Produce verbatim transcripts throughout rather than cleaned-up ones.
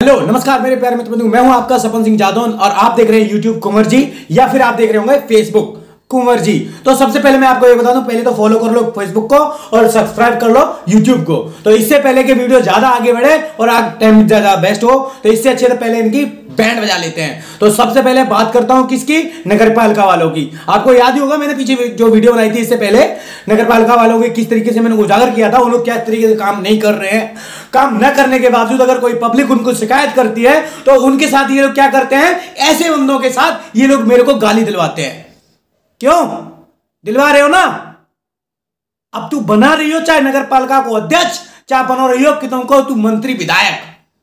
Hello नमस्कार मेरे प्यारे मित्र, मैं हूं आपका सपन सिंह जादौन और आप देख रहे हैं यूट्यूब कुंवर जी या फिर आप देख रहे होंगे फेसबुक कुंवर जी। तो सबसे पहले मैं आपको ये बता दूं, पहले तो फॉलो कर लो फेसबुक को और सब्सक्राइब कर लो यूट्यूब को। तो इससे पहले के वीडियो ज्यादा आगे बढ़े और आज टाइम ज्यादा बेस्ट हो, तो इससे अच्छे तो पहले इनकी बैंड बजा लेते हैं। तो सबसे पहले बात करता हूं किसकी, नगर पालिका वालों की। आपको याद ही होगा मैंने पीछे जो वीडियो बनाई थी इससे पहले, नगर पालिका वालों के किस तरीके से मैंने उजागर किया था, वो लोग क्या तरीके से काम नहीं कर रहे हैं। काम न करने के बावजूद अगर कोई पब्लिक उनको शिकायत करती है तो उनके साथ ये लोग क्या करते हैं, ऐसे बंदों के साथ ये लोग मेरे को गाली दिलवाते हैं। क्यों दिलवा रहे हो ना? अब तू बना रही हो चाहे नगर पालिका को अध्यक्ष, चाहे बना रही हो कि तुमको तू मंत्री विधायक,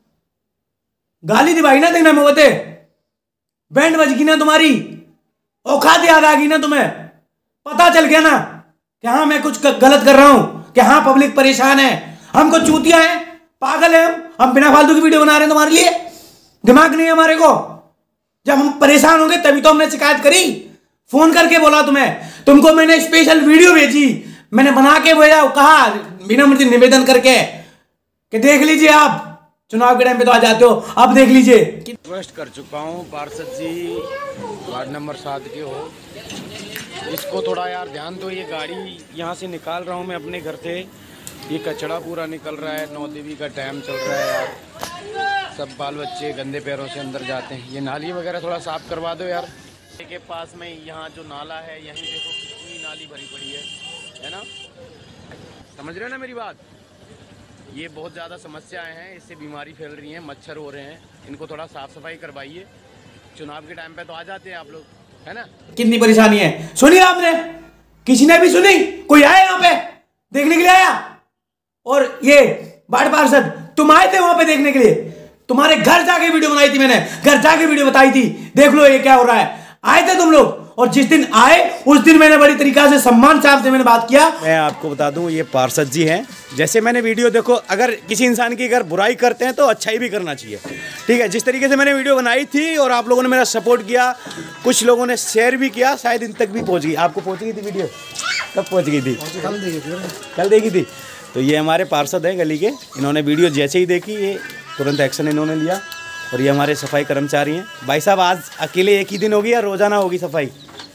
गाली दिवाई ना देना मोहते, बैंड बज गई ना तुम्हारी, औकात याद आ गई ना तुम्हें, पता चल गया ना कि हाँ मैं कुछ गलत कर रहा हूं, कि हाँ पब्लिक परेशान है, हमको चूतिया है, पागल है हम हम बिना फालतू की वीडियो बना रहे हैं तुम्हारे लिए। दिमाग नहीं है हमारे को। जब हम परेशान होंगे तभी तो हमने शिकायत करी, फोन करके बोला तुम्हें, तुमको मैंने स्पेशल वीडियो भेजी, मैंने बना के भेजा, कहा बिना मुझे निवेदन करके कि देख लीजिए, आप चुनाव के टाइम पे तो आ जाते हो, अब देख लीजिए। रिक्वेस्ट कर चुका हूँ पार्षद जी, वार्ड नंबर सात के हो, इसको थोड़ा यार ध्यान दो। ये गाड़ी यहाँ से निकाल रहा हूँ मैं अपने घर से, ये कचरा पूरा निकल रहा है, नौ देवी का टाइम चल रहा है यार, सब बाल बच्चे गंदे पैरों से अंदर जाते हैं। ये नाली वगैरह थोड़ा साफ करवा दो यार। के पास में यहाँ जो नाला है, यहीं देखो कितनी नाली भरी पड़ी है, है ना? समझ रहे हो ना मेरी बात? ये बहुत ज़्यादा समस्याएं हैं, इससे बीमारी फैल रही है, मच्छर हो रहे हैं, इनको थोड़ा साफ सफाई करवाइए। चुनाव के टाइम पे तो आ जाते हैं आप लोग, है ना? कितनी परेशानी है, सुनी आपने? किसी ने भी सुनी? कोई आया यहाँ पे देखने के लिए आया? और ये वार्ड पार्षद तुम आए थे वहां पे देखने के लिए? तुम्हारे घर जाके वीडियो बनाई थी मैंने, घर जाके वीडियो बताई थी, देख लो ये क्या हो रहा है। आए थे तुम लोग, और जिस दिन आए उस दिन मैंने बड़ी तरीका से सम्मान साहब से मैंने बात किया। मैं आपको बता दूं, ये पार्षद जी हैं। जैसे मैंने वीडियो देखो, अगर किसी इंसान की अगर बुराई करते हैं तो अच्छाई भी करना चाहिए, ठीक है? जिस तरीके से मैंने वीडियो बनाई थी और आप लोगों ने मेरा सपोर्ट किया, कुछ लोगों ने शेयर भी किया, शायद इन तक भी पहुंच गई। आपको पहुंच गई थी वीडियो? कब पहुंच गई थी? कल देखी थी। कल देखी थी। तो ये हमारे पार्षद हैं गली के, इन्होंने वीडियो जैसे ही देखी ये तुरंत एक्शन इन्होंने लिया, और ये हमारे सफाई कर्मचारी हैं। भाई साहब आज अकेले एक ही दिन होगी या रोजाना होगी सफाई?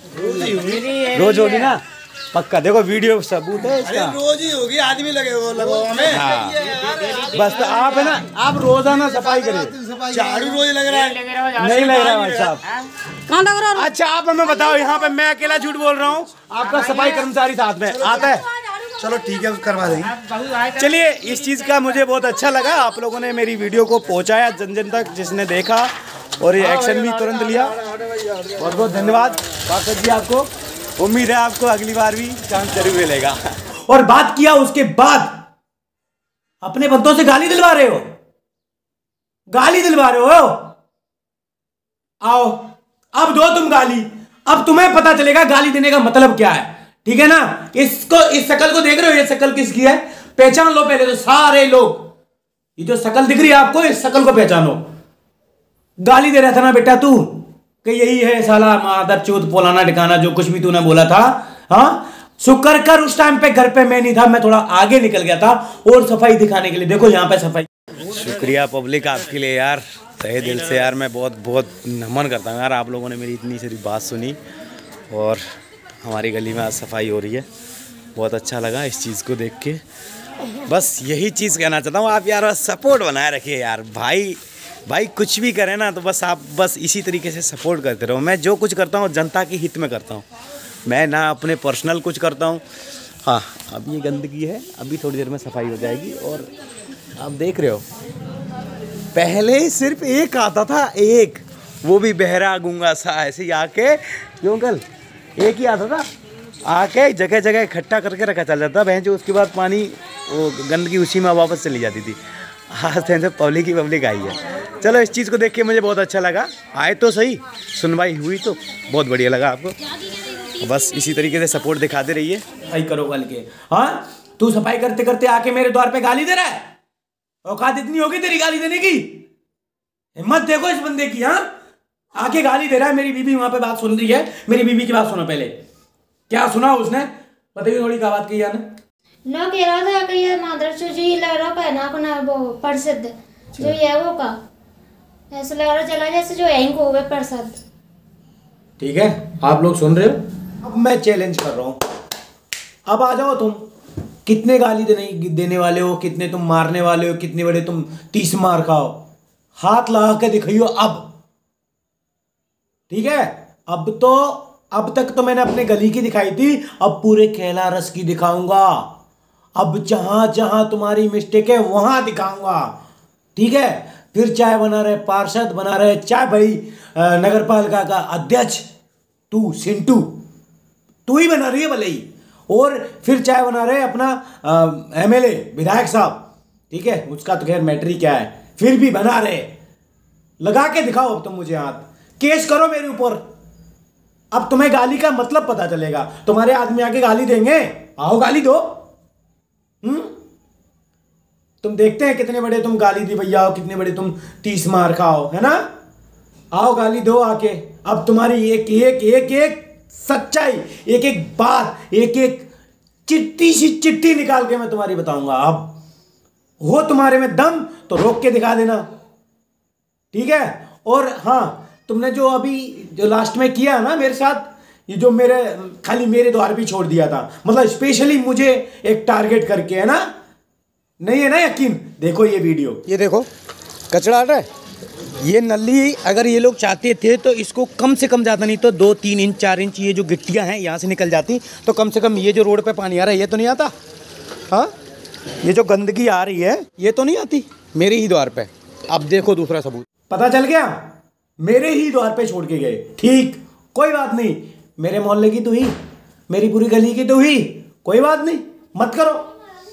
रोज होगी ना? पक्का देखो वीडियो सबूत है इसका, रोज ही होगी, आदमी लगे हो लगो हमें। हाँ बस तो आप है ना, आप रोजाना सफाई करें। झाड़ू रोज लग रहा है? नहीं लग रहा है भाई साहब। कहाँ लग रहा है? अच्छा आप हमें बताओ, यहाँ पे मैं अकेला झूठ बोल रहा हूँ, आपका सफाई कर्मचारी साथ में आता है? चलो ठीक है, करवा देंगे। चलिए, इस चीज़ का मुझे बहुत अच्छा लगा, आप लोगों ने मेरी वीडियो को पहुंचाया जन जन तक, जिसने देखा और ये एक्शन भी तुरंत लिया। बहुत बहुत धन्यवाद पार्षद जी आपको। उम्मीद है आपको अगली बार भी चांस जरूर मिलेगा। और बात किया उसके बाद अपने बंदों से गाली दिलवा रहे हो, गाली दिलवा रहे हो। आओ अब दो तुम गाली, अब तुम्हें पता चलेगा गाली देने का मतलब क्या है, ठीक है ना? इसको, इस शकल को देख रहे हो, ये शकल किसकी है? पहचान लो पहले तो सारे लोग। ये जो शकल दिख रही है आपको, इस शकल को पहचानो। गाली दे रहा था ना बेटा तू, कि यही है साला मादर चौथ पोलाना ठिकाना, जो कुछ भी तूने बोला था। हाँ शुक्र कर उस टाइम पे घर पे मैं नहीं था, मैं थोड़ा आगे निकल गया था और सफाई दिखाने के लिए। देखो यहाँ पे सफाई। शुक्रिया पब्लिक आपके लिए यार, तहे दिल से यार मैं बहुत बहुत नमन करता हूँ यार। आप लोगों ने मेरी इतनी सारी बात सुनी और हमारी गली में आज सफाई हो रही है, बहुत अच्छा लगा इस चीज़ को देख के। बस यही चीज़ कहना चाहता हूँ, आप यार सपोर्ट बनाए रखिए यार। भाई भाई कुछ भी करें ना तो बस आप बस इसी तरीके से सपोर्ट करते रहो। मैं जो कुछ करता हूँ जनता के हित में करता हूँ, मैं ना अपने पर्सनल कुछ करता हूँ। हाँ अब ये गंदगी है, अभी थोड़ी देर में सफाई हो जाएगी। और आप देख रहे हो, पहले सिर्फ एक आता था, एक, वो भी बहरा गूंगा सा ऐसे ही आके, क्यों कल एक ही आता था, आके जगह जगह इकट्ठा करके रखा चल जाता बहन जो, उसके बाद पानी वो गंदगी उसी में वापस चली जाती थी। आज तो पब्लिक ही पब्लिक आई है। चलो इस चीज़ को देख के मुझे बहुत अच्छा लगा, आए तो सही, सुनवाई हुई तो बहुत बढ़िया लगा आपको। बस इसी तरीके से सपोर्ट दिखाते रहिए। सफाई करो कल के। हाँ तू सफाई करते करते आके मेरे द्वार पे गाली दे रहा है, औकात इतनी होगी तेरी गाली देने की? हिम्मत देखो इस बंदे की। हाँ आके गाली दे रहा है, मेरी बीबी वहां पे बात सुन रही है, मेरी बीबी की बात सुनो पहले। क्या सुना उसने, बताइए थोड़ी क्या बात कही है ना? न कह रहा था कि ये मादर जो ये लग रहा है ना अपना वो प्रसिद्ध जो ये वो का ऐसा लग रहा चला जैसे जो यहीं को हो गए प्रसाद। ठीक है, आप लोग सुन रहे हो। अब मैं चैलेंज कर रहा हूं, अब आ जाओ तुम। कितने गाली देने देने वाले हो, कितने तुम मारने वाले हो, कितने बड़े तुम तीस मार खाओ, हाथ लगा के दिखाइयो अब। ठीक है, अब तो अब तक तो मैंने अपने गली की दिखाई थी, अब पूरे कैला रस की दिखाऊंगा। अब जहां जहां तुम्हारी मिस्टेक है वहां दिखाऊंगा। ठीक है, फिर चाहे बना रहे पार्षद, बना रहे चाहे भाई नगर पालिका का अध्यक्ष, तू सिंटू तू ही बना रही है भले ही, और फिर चाहे बना रहे अपना एमएलए विधायक साहब। ठीक है, उसका तो खैर मैटर ही क्या है, फिर भी बना रहे। लगा के दिखाओ अब तुम मुझे हाथ, केस करो मेरे ऊपर। अब तुम्हें गाली का मतलब पता चलेगा। तुम्हारे आदमी आके गाली देंगे, आओ गाली दो। हम्म तुम देखते हैं कितने बड़े तुम गाली दी भैया हो, कितने बड़े तुम तीस मार खाओ, है ना। आओ गाली दो आके। अब तुम्हारी एक एक एक एक सच्चाई, एक एक बात, एक एक चिट्टी सी चिट्ठी निकाल के मैं तुम्हारी बताऊंगा। अब हो तुम्हारे में दम तो रोक के दिखा देना। ठीक है, और हाँ, तुमने जो अभी जो लास्ट में किया ना मेरे साथ, ये जो मेरे खाली मेरे द्वार भी छोड़ दिया था, मतलब स्पेशली मुझे एक टारगेट करके, है ना। नहीं है ना यकीन, देखो ये वीडियो, ये देखो कचरा आ रहा है। ये नली अगर ये लोग चाहते थे तो इसको कम से कम ज़्यादा नहीं तो दो तीन इंच चार इंच ये जो गिट्टियाँ हैं यहाँ से निकल जाती, तो कम से कम ये जो रोड पे पानी आ रहा है ये तो नहीं आता। हाँ, ये जो गंदगी आ रही है ये तो नहीं आती मेरे ही द्वार पे। अब देखो दूसरा सबूत, पता चल गया, मेरे ही द्वार पे छोड़ के गए। ठीक, कोई बात नहीं, मेरे मोहल्ले की तो ही, मेरी पूरी गली की तो ही, कोई बात नहीं, मत करो।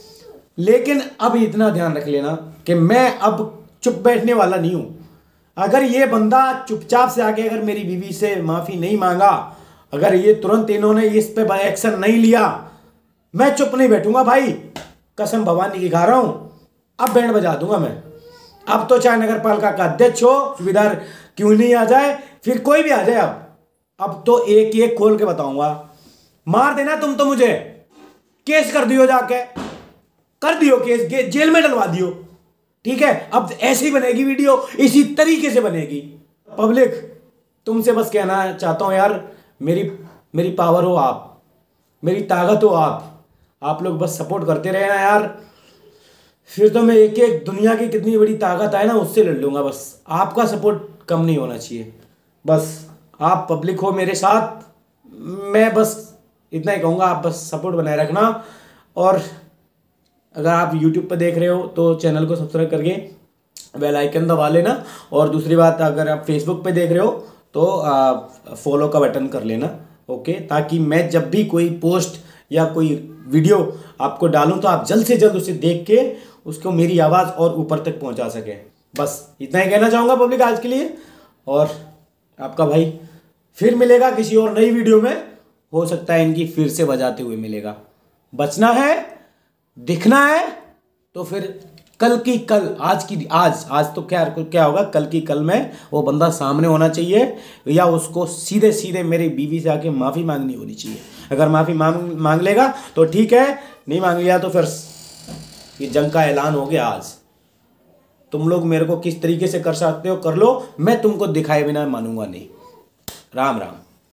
लेकिन अब इतना ध्यान रख लेना कि मैं अब चुप बैठने वाला नहीं हूं। अगर ये बंदा चुपचाप से आके अगर मेरी बीवी से माफी नहीं मांगा, अगर ये तुरंत इन्होंने इस पे एक्शन नहीं लिया, मैं चुप नहीं बैठूंगा भाई, कसम भवानी की खा रहा हूं। अब बैंड बजा दूंगा मैं। अब तो चाहे नगर पालिका का अध्यक्ष हो, सुबेदार क्यों नहीं आ जाए, फिर कोई भी आ जाए, अब अब तो एक एक खोल के बताऊंगा। मार देना तुम तो मुझे, केस कर दियो, जाके कर दियो केस, जेल में डलवा दियो। ठीक है, अब ऐसी ही बनेगी वीडियो, इसी तरीके से बनेगी। पब्लिक, तुमसे बस कहना चाहता हूं यार, मेरी मेरी पावर हो आप, मेरी ताकत हो आप आप लोग बस सपोर्ट करते रहना यार। फिर तो मैं एक एक दुनिया की कितनी बड़ी ताकत आए ना उससे लड़ लूंगा। बस आपका सपोर्ट कम नहीं होना चाहिए। बस आप पब्लिक हो मेरे साथ, मैं बस इतना ही कहूँगा, आप बस सपोर्ट बनाए रखना। और अगर आप यूट्यूब पर देख रहे हो तो चैनल को सब्सक्राइब करके बेल आइकन दबा लेना। और दूसरी बात, अगर आप फेसबुक पे देख रहे हो तो आप फॉलो का बटन कर लेना, ओके, ताकि मैं जब भी कोई पोस्ट या कोई वीडियो आपको डालूं तो आप जल्द से जल्द उसे देख के उसको मेरी आवाज़ और ऊपर तक पहुंचा सके। बस इतना ही कहना चाहूँगा पब्लिक आज के लिए। और आपका भाई फिर मिलेगा किसी और नई वीडियो में, हो सकता है इनकी फिर से बजाते हुए मिलेगा। बचना है, दिखना है, तो फिर कल की कल, आज की आज आज तो क्या क्या होगा, कल की कल में वो बंदा सामने होना चाहिए, या उसको सीधे सीधे मेरी बीवी से आके माफ़ी मांगनी होनी चाहिए। अगर माफ़ी मांग मांग लेगा तो ठीक है, नहीं मांग लिया तो फिर ये जंग का ऐलान हो गया। आज तुम लोग मेरे को किस तरीके से कर सकते हो कर लो, मैं तुमको दिखाए बिना मानूंगा नहीं। राम राम।